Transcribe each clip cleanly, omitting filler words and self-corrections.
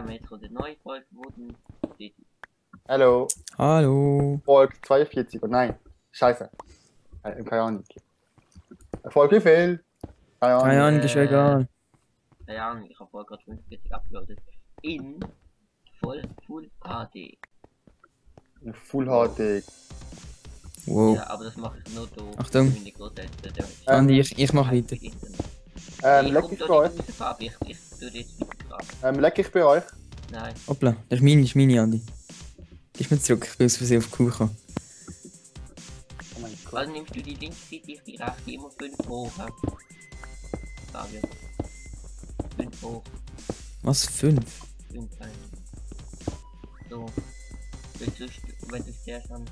Metro, der neue Folge wurden. Hallo. Hallo. Folge 42. Oh nein. Scheiße. Keine Ahnung. Folge wie viel? Keine Ahnung. Keine Ahnung, ist ja egal. Keine Ahnung, ich habe vorher gerade 45 uploadet. In Full HD. Full HD. Wow. Ja, aber das mache ich nur durch. Achtung. Meine Großeltern. Andi, ich mach weiter. Leck ich bei euch? Ich tue jetzt weiter. Leck ich bei euch? Nein. Hoppla, das ist meine, Andi. Gib mir zurück, ich bin aus Versehen auf die Kuh gekommen. Oh mein Gott. Also nimmst du die linke Seite, ich die rechte immer 5 hoch. Fabio. 5 hoch. Was? 5? 5 so. Weil sonst, wenn du zuerst an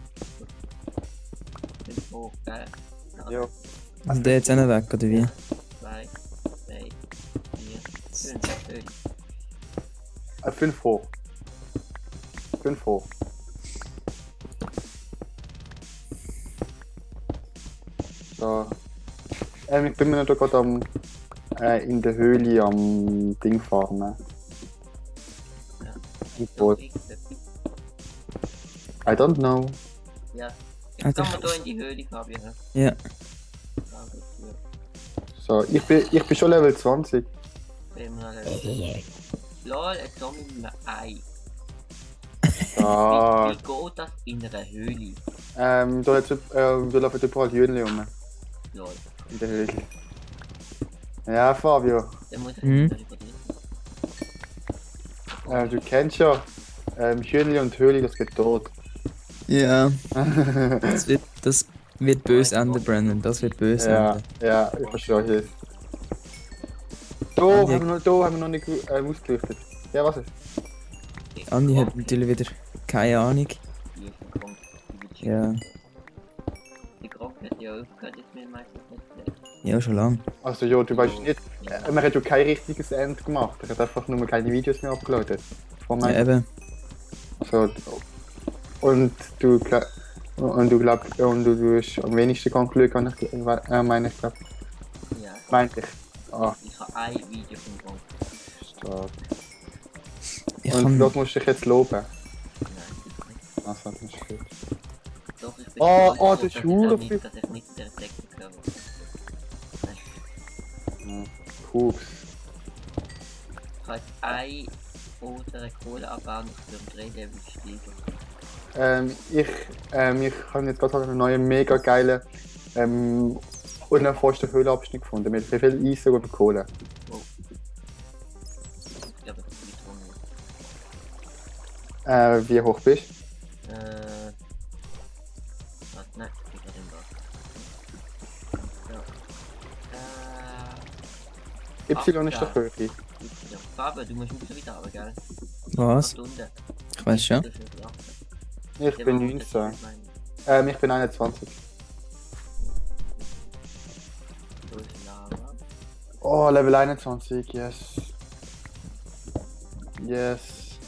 5 hoch, gell? Ja. Also der jetzt auch noch weg, oder wie? 2, 3, 4, 5. 5 hoch. 5 hoch. So. Ich bin mir noch gerade am in der Höhle am Ding fahren. Ne? Ja. Im Boot. I don't know. Ja. Ah, Jetzt kann man hier in die Höhle, Fabio. Ja. So, ich bin schon Level 20. Lol, ein Zombie mit einem Ei. Ah. Wie geht das in einer Höhle? Da laufen überall Hühnchen rum. Lol. In der Höhle. Ja, Fabio. Dann muss ich Mhm. nicht über dich. Du kennst ja Hühnchen und Höhle, das geht tot. Ja. Das wird böse enden, Brandon. Das wird böse Ja, enden. ja, ich verstehe es. Da haben wir noch nicht ausgeleuchtet. Ja, was ist? Andi hat natürlich wieder keine Ahnung. Ja. Die Grock hat ja aufgehört, jetzt mit meistens nicht. Ja, schon lang. Also ja, du weißt nicht, man hat ja kein richtiges End gemacht. Er hat einfach nur keine Videos mehr abgeladen. Ja, eben. Also, und du glaubst, und du hast am wenigsten Glück, meine ich, glaube. Ja. Meinte ich. Ah, Ich habe ein Video von Grock. stark. Ich Und kann... das musst du dich jetzt loben. Nein, das ist nicht. Also, das ist gut. Doch, ich bin Oh, stolz oh, darauf, das ist dass hure ich viel. dass ich nicht der Techniker habe. Pups. Ich habe ein oder Kohle abbauen für den 3-Level steigen. Ich habe jetzt gerade einen neuen mega geilen unerforschten Höhlenabschnitt gefunden mit viel Eisen und Kohle. Oh. Ich glaube, das ist nicht Wie hoch bist warte, nein, ich bin gerade im Bad. So. Y ist doch Höhe. Ja, Faber, du musst ein wieder aber, gell? Was? Stunde. Ich weiß schon. Ich bin 19. Ich bin 21. So ist Lava. Oh, Level 21, yes. Yes.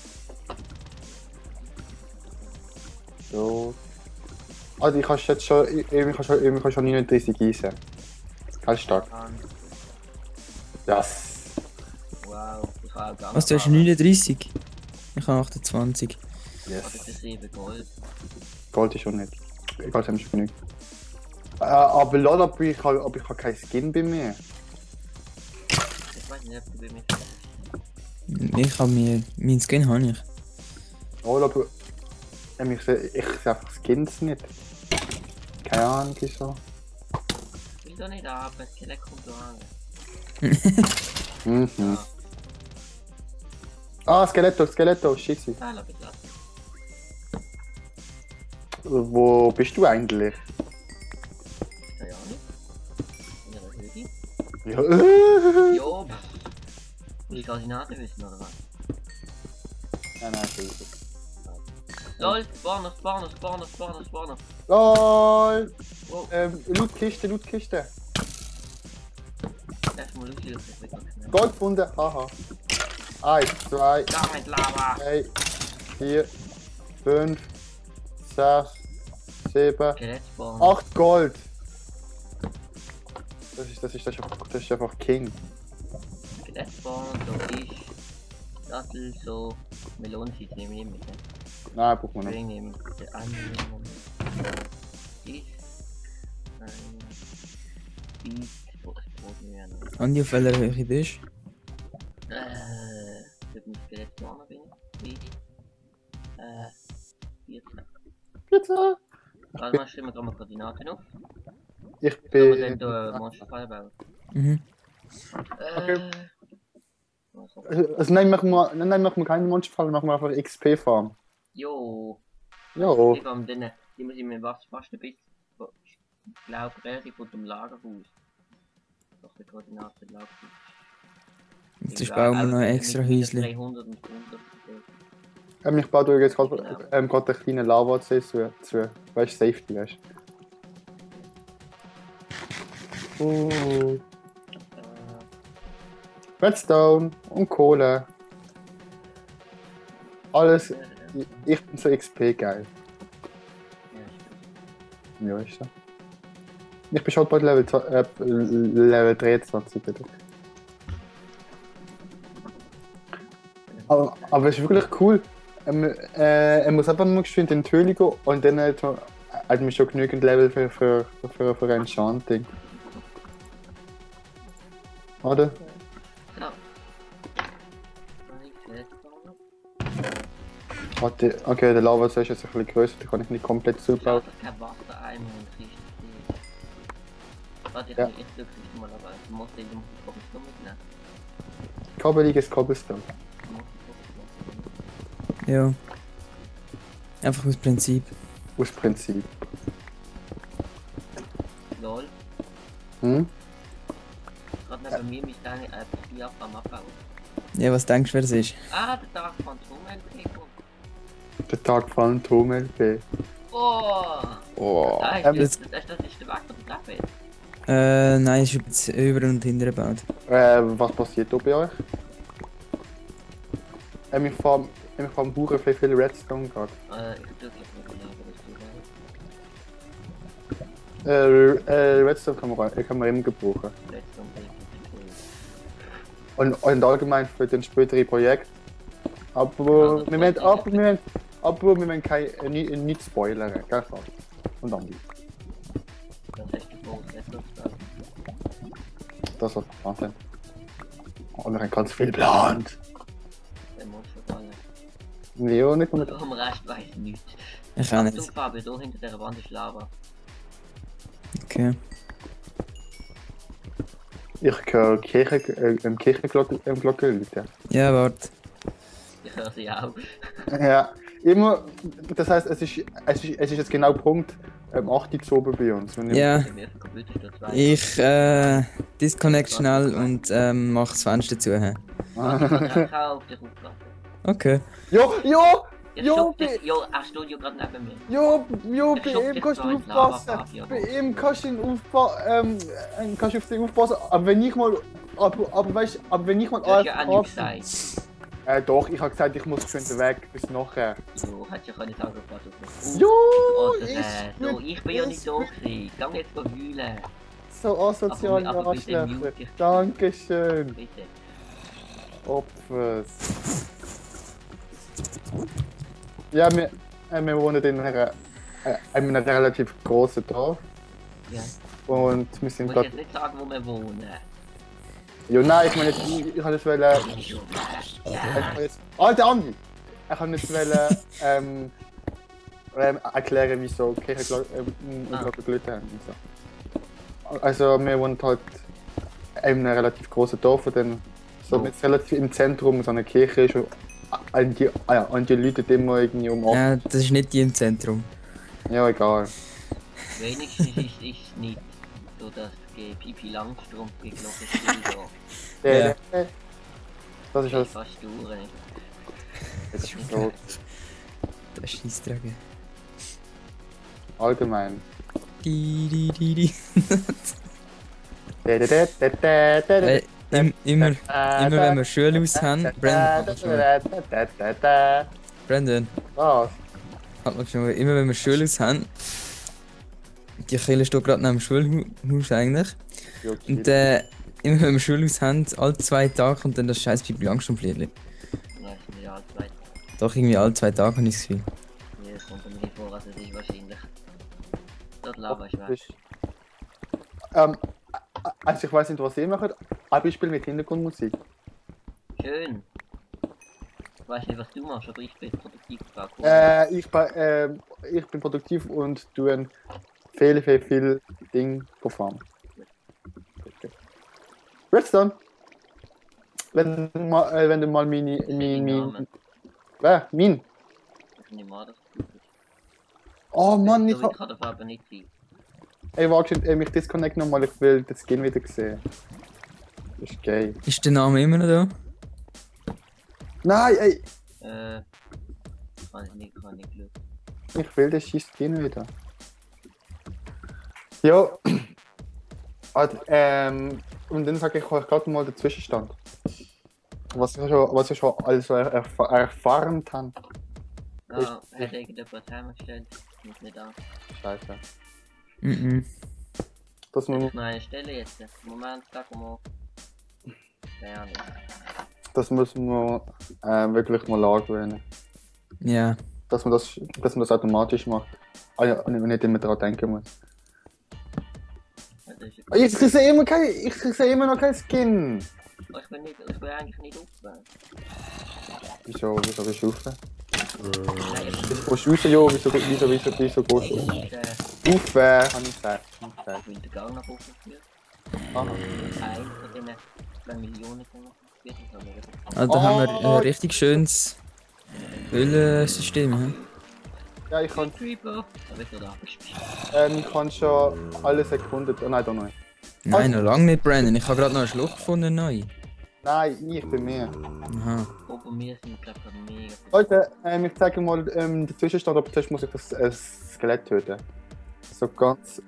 So. Also ich kann jetzt schon, ich kann schon 39 Eisen. Ganz stark. Yes. Wow, ich habe auch gar Was, du hast 39? Ich habe 28. Das Yes. ist 7 Gold. Gold ist schon nicht. Gold haben wir schon genug. Aber Lord, aber ich habe keinen Skin bei mir. Ich weiß nicht, ob du bei mir Ich habe mir... Mein Skin habe ich. Oh, aber ich sehe einfach Skins nicht. Keine Ahnung, wieso. Ich will doch nicht ab, das Skelett kommt da an. Mhm. Ah, Skeletto, scheiße. Ah, lass mich lassen. Wo bist du eigentlich? Keine Ahnung. In der Höhle? Ja. Jo. Will ich Koordinaten wissen, oder was? Nein, scheiße. LOL, Spawner. LOL! Wow, Lootkiste. erstmal Lucy, das ist wirklich schnell. Gold gefunden, haha. 1, 2, Damit Lava! 3, 4, 5, 6, 7, Skelett spawnen. 8 Gold! Das ist einfach King. Skelett spawnen, so ist. Dattel, so, Melonenseeds nehme ich nicht mit. Ne? Nein, braucht man Ich nicht. nehme den anderen. Dies. Beet. Oh, das braucht mir ja noch. Andi, auf welcher Höhe bist Ich bin jetzt noch bin. Beet. 14. Bitte. Warte mal, schreiben wir gerade mal Koordinaten auf. Ich Sollen wir bin. dann den Monsterfall bauen? du? Mhm. Okay. Also. Also nein, machen wir keinen Monsterfall, machen wir einfach XP-Farm. Jo. Jo. Ich komme dann, die muss ich mir fast ein bisschen. Ich glaube, relativ unter dem Lagerhaus. Doch die Koordinaten laufen. Jetzt bauen wir noch ein extra Häuschen. 300 und 100. Ich baue dir jetzt gerade einen kleinen Lava-See zu. Weißt du, Safety, weißt du. Redstone und Kohle. Alles. Ich bin so XP geil. Ja, ist so. Ich bin schon bald Level 23, bitte. Aber es ist wirklich cool. Er muss einfach nur geschwind in die Höhle gehen und dann hat man schon genügend Level für Enchanting. Oder? Genau. Warte, okay, der Lava ist jetzt ein bisschen größer, da kann ich nicht komplett Ich zubauen. habe kein Wassereimer und richtig viel. Warte, Ja. ich drücke nicht mal dabei. Du musst den Cobblestone mitnehmen. Kabeliges Cobblestone. Du musst den Cobblestone Ja. Einfach aus Prinzip. Aus Prinzip. mitnehmen. Lol. Hm? Gerade neben mir mich deine Bier am Abbauen. Ja, was denkst du, wer das ist? Ah, der Tag von Truman. Der Tag von Tom LP. Oh! Oh. Ah, Das, das ist der Weg von der Treppe. nein, ist jetzt über und hinter gebaut. Was passiert da bei euch? Ich fahre Huren viel Redstone gerade. Ich drücke jetzt nicht mehr, Redstone kann man immer gebrauchen. Redstone Und allgemein für den späteren Projekt. Aber wir müssen nicht spoilern, gell? Und dann Das ist der Boot, Redstone. das was Wahnsinn. Und wir haben ganz viel geplant. Der Monsterfall. Nee, nicht nur mit. Am Rest weiß ich nichts. Ich auch Achtung, nicht. Fabio, da hinter der Wand ist Lava. Okay. Ich höre Kirchenglocke läuten. Ja, warte. Ich höre sie auch. Ja, immer. Das heißt, es ist jetzt genau Punkt 8 Uhr zu oben bei uns. Wenn Ja, Bei mir Computer steht 2. ich disconnect schnell und mach das Fenster zu. Hä? Ich kann auch auf dich aufpassen. Okay. Jo, Jetzt Jo, schuckt dich, jo, er steht ja gerade neben mir. bei Der ihm kannst du Schuft ist da, aufpassen. Fabio. Bei ihm kannst du kannst du auf den aufpassen. Aber wenn ich mal. Aber weißt du, wenn ich mal Du hast ja auch nichts bin- gesagt. Doch, ich habe gesagt, ich muss schon weg bis nachher. Du hättest ja können sagen, was du bist. Jo, Oder ich bin ja nicht da gewesen. Geh jetzt mal heulen. So asozial, Aber bitte Arschlöcher. mute dich. Dankeschön. Bitte. Opfers. Ja, wir wohnen in einem relativ großen Dorf. Ja. Und wir sind Muss ich gerade. jetzt nicht sagen, wo wir wohnen. Ja, nein, ich meine jetzt, ich kann jetzt wollen. Alter Andi! Ich kann jetzt wollen erklären, wieso Kirchenglocke gelitten haben und so. Also, wir wohnen halt in einem relativ großen Dorf, und dann so mit relativ im Zentrum so eine Kirche ist. Und die Leute immer irgendwie um 8. Ja, das ist nicht die im Zentrum. Ja, egal. Wenigstens ist es nicht so, dass Pipi Langstrumpf die Glocke spielt. Ja. Das ist alles. Fast durch. Das ist so Das ist Scheissdrücken. allgemein. Di. Hey, Immer wenn wir Schulhaus haben, Brandon, Was? halt mal schon, immer wenn wir Schulhaus haben, die Kirche steht gerade neben dem Schulhaus eigentlich, und immer wenn wir Schulhaus haben, alle 2 Tage kommt dann das scheiß Pipi Langstrumpf-Liedli. alle 2 Tage. Doch irgendwie alle 2 Tage habe ich das Gefühl. Nee, das kommt mir nicht vor, also das ist wahrscheinlich. Dort Lava ist weg. Also ich weiß nicht, was ihr macht, aber ich spiele mit Hintergrundmusik. Schön. Ich weiß nicht, was du machst, aber ich bin produktiv. Ich bin produktiv und tue viel Ding performen. Redstone! Wenn du mal mein... Min? Ich nehme an, dass Oh Mann, ich ich kann das aber nicht sein. Ey, warte, mich disconnect nochmal, ich will das Skin wieder sehen. Das ist geil. Ist der Name immer noch da? Nein, ey! Kann ich nicht Glück. Ich will das scheiß Skin wieder. Ja. Und dann sage ich euch gerade mal den Zwischenstand. Was ich schon alles erfahren habe. Ja, hat irgendjemand hergestellt? Muss nicht an. Scheiße. Das Muss muss, noch eine Stelle jetzt. Moment, sag mal. Ja, nicht. das müssen wir wirklich mal angewöhnen. Ja. Dass man das automatisch macht. Und nicht immer daran denken muss. Ich sehe immer noch kein Skin. Ich will eigentlich nicht aufwärmen. Wieso bist du raus? Nein, Wieso gehst du raus? Wieso gehst du raus? Habe ich gesagt. ich will den Gang nach oben führen. Aha. Ein von diesen 2 Millionen kann ich Also haben wir ein richtig schönes Höhlensystem. Ja, ich kann, Creeper. Da bist du da. ich kann schon alles erkunden. Oh nein, da noch nicht. Nein, noch lange nicht, Brandon. Ich habe gerade noch eine Schlucht gefunden, neu. Nein, ich bin mehr. Aha. Oben mir sind glaube ich mega. Leute, ich zeige mal den Zwischenstand, aber zuerst muss ich das Skelett töten. So ganz...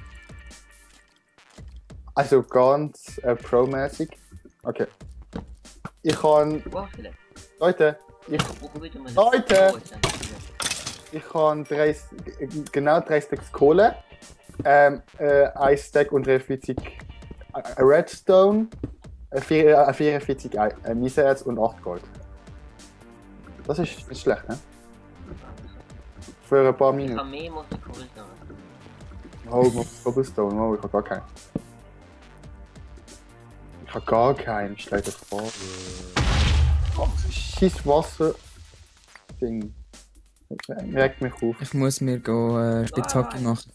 also ganz pro-mäßig. Okay. Ich kann... Wow, vielleicht. Leute, Leute! Ich kann genau 3 Stacks Kohle, 1 Stack und 43 Redstone, 44 Eisenerz und 8 Gold. Das ist nicht schlecht, ne? Für ein paar Ich Minuten. kann mehr muss ich Cobblestone. Oh, Cobblestone, oh, ich habe gar keinen. Ich habe gar keinen, stell dir vor. Oh, scheiß Wasser. Ding. Regt mich auf. Ich muss mir Spitzhacke machen.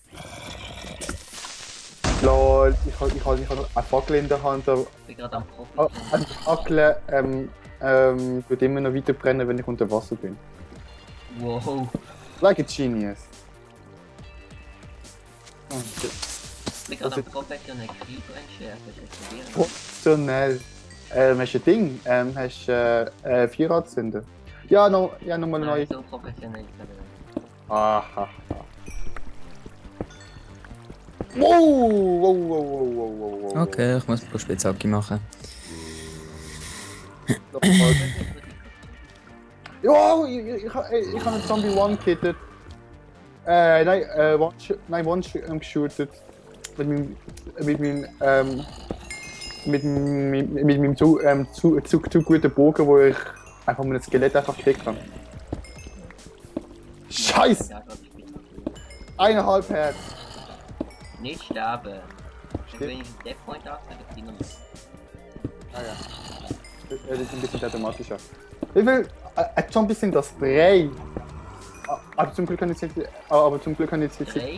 Lol, ich habe eine Fackel in der Hand. Ich bin gerade am Profi. Eine Fackel wird immer noch weiter brennen, wenn ich unter Wasser bin. Wow. Like a genius. Ich bin gerade am professionellen Creeper entschärfen. Das ist Professionell. Hast du ein Ding? Hast du Vierradzünder? Ja, nochmal neu. so professionell. Aha. Wow. Okay, ich muss mir Spitzhacke machen. Ja, ich habe einen Zombie one-kitted. One geshootet. Mit meinem zu guten Bogen, wo ich einfach mit einem Skelett einfach gekriegt habe. Scheiß! 1,5 Herz. Nicht sterben. Wenn ich einen Deathpoint habe, dann ist es noch nicht. Ah ja. Das ist ein bisschen automatischer. Wie viel Zombies sind das? 3. Aber zum Glück kann ich jetzt. 3 Zombies,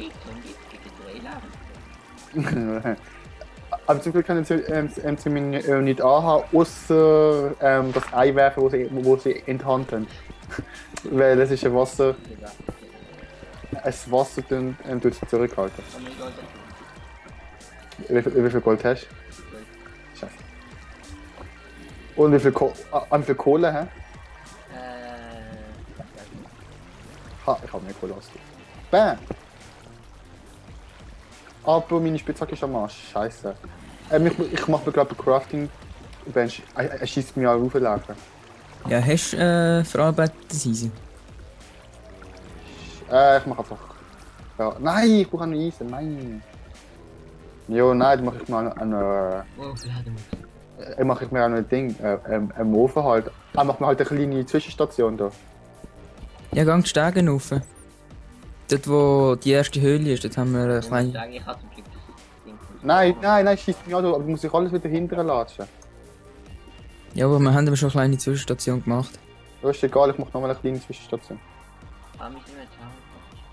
bitte 3 Leben. Aber zum Glück kann ich sie nicht anhaben, außer das Ei werfen, wo sie in die Hand haben. Weil es ist ein Wasser. Das Wasser tut sie zurückhalten. Wie viel Gold hast du? Scheiße. Und wie viel Kohle, hä? Ich habe mehr Kohle als du. Bam! Aber meine Spitzhacke ist am Arsch. Scheiße. Ich mache mir glaube ich Crafting Bench. Er schießt mir auch rauflaufen. Ja, hast du verarbeitetes Eisen? Ich mache einfach. Ja. Nein, ich brauche noch Eisen. Nein. Jo, nein, dann mache ich mir ein Ding. Im Ofen halt. Ah, machen wir halt eine kleine Zwischenstation da. Ja, gang die Stege rauf. Dort wo die erste Höhle ist, dort haben wir eine Ich kleine... sage, ich habe zum Glück das Ding. Nein, schieß mich an, aber du musst dich alles wieder hinterher latschen. Ja, aber wir haben aber schon eine kleine Zwischenstation gemacht. Ja, ist egal, ich mach nochmal eine kleine Zwischenstation. Ah, wir sind jetzt auch.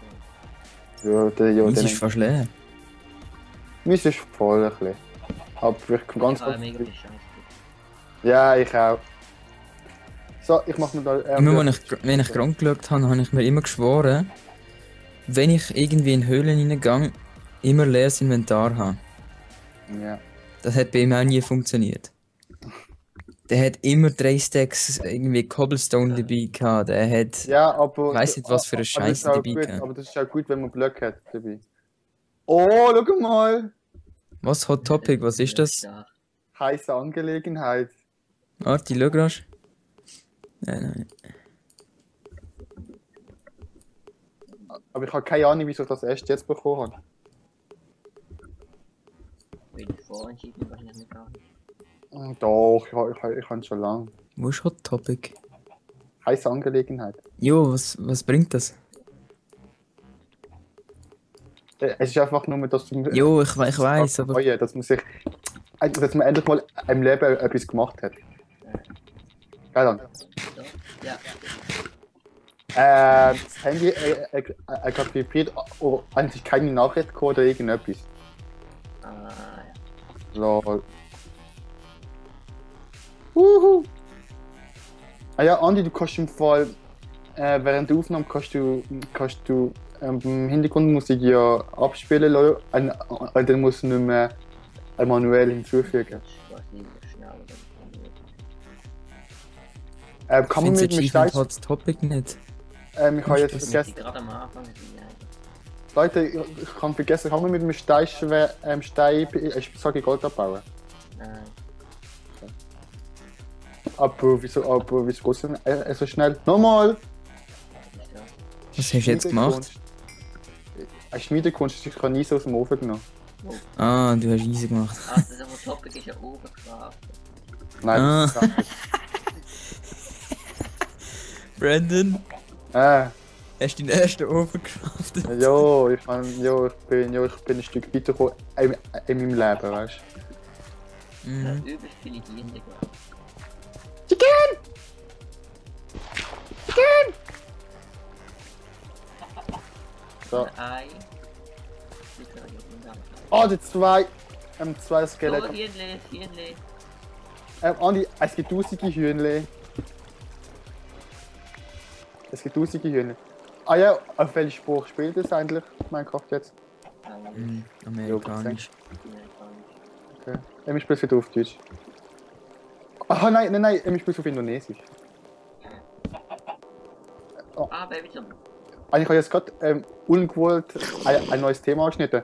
Das ist fast leer. Meins ist voll ein bisschen. Aber ich kann ganz Ich habe mega viel Scheiße. Ja, ich auch. So, ich mach mir da... Immer wenn ich krank geschaut habe, habe ich mir immer geschworen, wenn ich irgendwie in Höhlen reingehe, immer leeres Inventar haben. Ja. Das hat bei ihm auch nie funktioniert. Der hat immer 3 Stacks irgendwie Cobblestone dabei gehabt. Der hat... Ja, aber... Ich weiss nicht, was für eine aber das ist Scheiße auch dabei gut, gehabt. aber das ist auch gut, wenn man Blöcke hat dabei. Oh, schau mal! Was, Hot Topic, was ist das? Heiße Angelegenheit. Arti, schau rasch. Nein. Aber ich habe keine Ahnung, wieso ich das erst jetzt bekommen habe. Weil du vorentschieden wahrscheinlich nicht gar nicht. Doch, ich habe schon lange. Wo ist Hot Topic? Heiße Angelegenheit. Jo, was bringt das? Es ist einfach nur, dass du... Jo, ich weiss, aber... Freuen, dass man sich... Dass man endlich mal im Leben etwas gemacht hat. Geil dann. So? Ja. Das Handy gerade vibriert, oh, eigentlich keine Nachricht gekommen oder irgendetwas. Ah, ja. Lol. Wuhu! Ah ja, Andi, du kannst im Fall während der Aufnahme kannst du Hintergrundmusik ja abspielen lassen, und dann musst du nicht mehr manuell hinzufügen. Ich weiß nicht, wie schnell oder Kann man mit dem Stein... Hot Topic nicht. Ich habe jetzt die vergessen... gerade am Anfang sind. Leute, ich kann vergessen, kann man mit dem Stein Gold abbauen? Nein. Aber wieso geht es denn so schnell? Nochmal! Was hast du jetzt gemacht? Eine Schmiedekunst, ich habe nie so aus dem Ofen genommen. Ah, du hast easy gemacht. Ah, das ist aber Topic ist ja oben gekraft. Nein, das ist nicht. Brandon, Äh, hast du deinen ersten Ofen geschafft? ich bin ein Stück weitergekommen in meinem Leben, weißt du? Mhm. Übelst viele Diende gehabt. So. Ei. Oh, die zwei So, Skelette. Hirnle. Andi, es gibt tausende Hühnchen. Ah ja, auf welchen Spruch spielt es eigentlich, Minecraft jetzt? Mhm. Amerikanisch. Okay. Ich spiele es wieder auf Deutsch. Ah nein, ich spiele es auf Indonesisch. Ah, Baby zum. Ich habe jetzt gerade ungewollt ein neues Thema angeschnitten.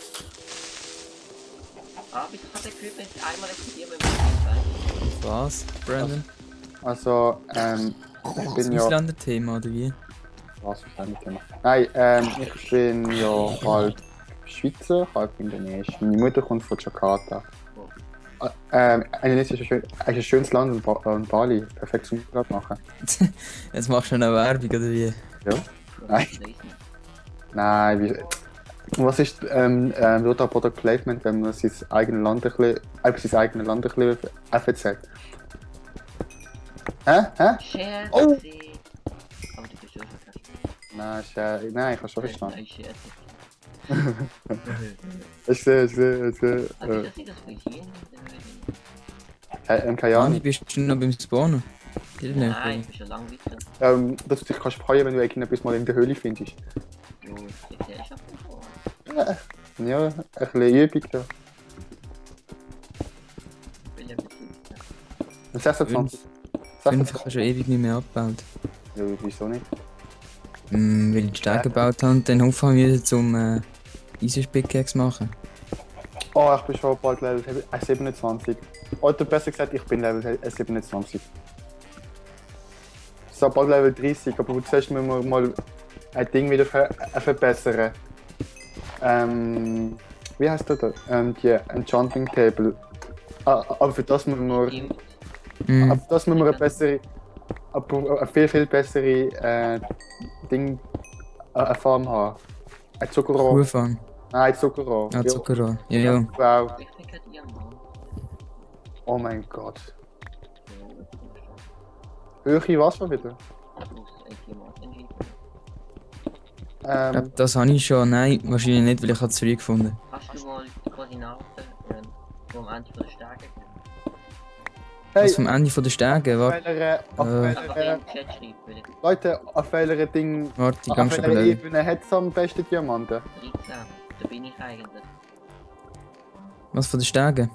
Ah, bitte kann der Equipment einmal explodieren mit dem Stein. Was, Brandon? Also, ich bin ja... Isländer-Thema oder wie? Was ist das Thema? Nein, ich bin ja halt Schweizer, halb Indonesisch. Meine Mutter kommt von Jakarta. Indonesien ist ein schönes Land und Bali, perfekt zum Urlaub machen. Jetzt machst du eine Werbung oder wie? Ja? Nein. Nein, was ist Total Product Placement, wenn man sein eigenes Land ein bisschen erzählt? Hä? Share. Oh! Aber du bist schon verstanden. Nein, ich habe schon verstanden. Nein, Share. Ich sehe. Ah, wie das sieht das für hier in Keine Wie Ahnung. bist du noch beim Spawnen? Nein, ich bin schon lange weiter. Dass du dich kannst freuen, wenn du irgendetwas mal in der Höhle findest. Jo, jetzt ist schon vor. Ja, ein bisschen Übung da. Ich bin Level 15. 26. 5 hast du ewig nicht mehr abgebaut. Ja, wieso nicht? Weil ich die Steine gebaut habe und dann aufhören müssen zum Eisenspickaxe machen. Oh, ich bin schon bald Level 27. Oder besser gesagt, ich bin Level 27. So, bald Level 30, aber zuerst müssen wir mal ein Ding wieder verbessern. Wie heißt das da? Die Enchanting Table. Aber für das müssen wir... Stimmt. Aber für das müssen wir eine bessere... eine viel, viel bessere Farm haben. Ein Zuckerrohr. Kuhfarm. Nein, Zuckerrohr. Ah, Zuckerrohr. Ja, ja. Wow. Ich krieg halt Diamant. Oh mein Gott. So, jetzt kommst Höhere Wasser wieder? du. Ich muss ein Diamant entschieden. Ich glaub, das habe ich schon. Nein, wahrscheinlich nicht, weil ich es zurückgefunden. Hast du mal die Koordinaten vom Ende von der Stärke gegeben? Hey, Was vom Ende von der Stege? auf Warte, welcher, Einfach in den Chat schreiben, will ich. Leute, auf welcher Ding, warte, ich auf gang schon welcher überlegen. Ebene hat es am besten Diamanten? 13, da bin ich eigentlich. Was von der Stege?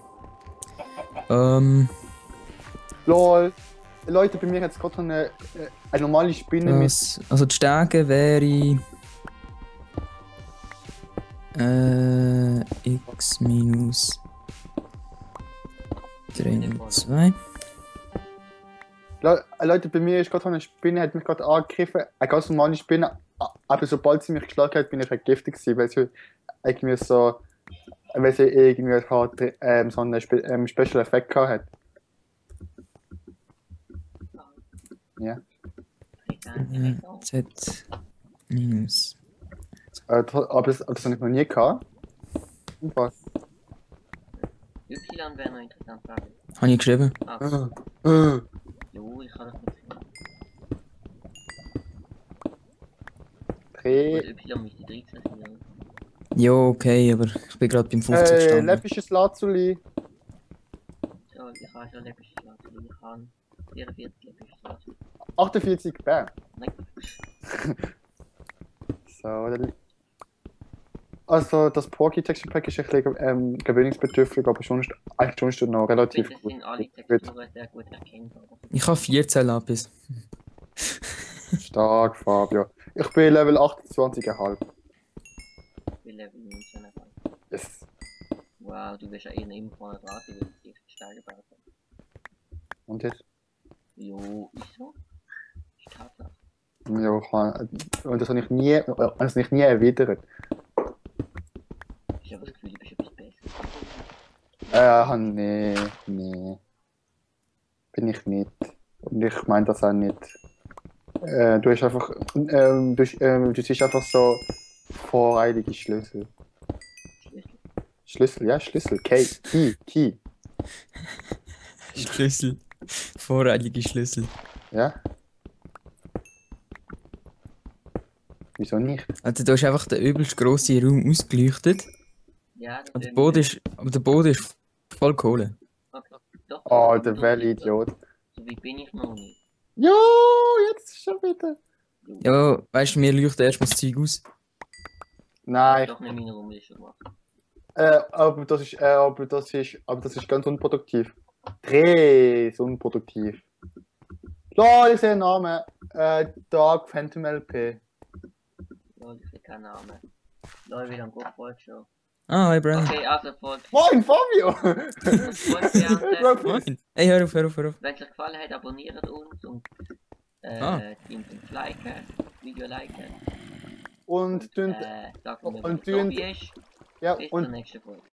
LOL. Leute, bei mir hat es gerade eine normale Spinne mit. Das, also die Stege wäre. X minus 3,2. Leute, bei mir ist gerade eine Spinne, hat mich gerade angegriffen. Eine ganz normale Spinne. Aber sobald sie mich geschlagen hat, bin ich vergiftet gewesen, weil sie irgendwie so. Weil sie irgendwie halt, so einen Special Effekt gehabt hat. Ja. Z minus. Aber das habe ich noch nie gehabt. Und was? Y wäre noch interessant, glaube ich. Habe ich geschrieben? Ah, Äh. jo, ich kann das nicht sehen. Dreh. Und Y müsste 13 sein, oder? Ja, okay, aber ich bin gerade beim 50 gestanden. Läppisches Lazuli. So, ich habe schon läppisches Lager. Ich habe 44 läppisches Lager. 48 Bär. Nein. So, also das Porky Texture Pack ist ein bisschen gewöhnungsbedürftig, aber eigentlich schon noch Ich relativ finde, es gut. sind alle Texturen sehr gut erkennbar. Ich habe 14 Lapis. Stark, Fabio. Ich bin Level 28,5. Ich bin Level 19. Yes. Wow, du bist ja eher immer vorne dran, weil du die Stärke gebaut hast. Und jetzt? Jo, ist so. Ist Tatsache. Ja, und das habe ich nie erwidert. Ich habe das Gefühl, du bist etwas besser. Nee. Bin ich nicht. Und ich meine das auch nicht. Du hast einfach. Du siehst einfach so voreilige Schlüssel. Schlüssel. Schlüssel. Key. Schlüssel. Voreilige Schlüssel. Ja? Wieso nicht? Also da ist einfach der übelst grosse Raum ausgeleuchtet. Ja, das Aber der Boden ist voll Kohle. Okay. Doch. Oh, der Well-Idiot. So wie bin ich noch nicht. Jo, jetzt schon wieder. Ja, weißt du, mir leuchtet erstmal das Zeug aus. Nein, Doch nicht meine Rummischung gemacht. aber das ist ganz unproduktiv. Dreh ist unproduktiv. Lol, ich sehe einen Namen. Dark Phantom LP. Lol, ich will keinen Namen. Lol, wieder ein gut Volk schon. Ah, hi Brian. Okay, also Volk. Moin, Fabio! Moin. Hey, hör auf. Wenn es euch gefallen hat, abonniert uns und uns liken, Video liken. Und Sagen, wie es ist. ja, Bis und zur nächsten Folge.